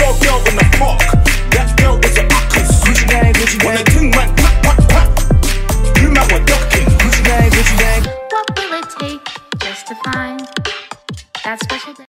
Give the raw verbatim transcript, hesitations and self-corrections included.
saw a girl in the park. That girl was a uckers. Gucci gang, Gucci gang. When the ting went clap, clap, clap, you man were ducking. Gucci gang, Gucci gang. What will it take just to find that special day?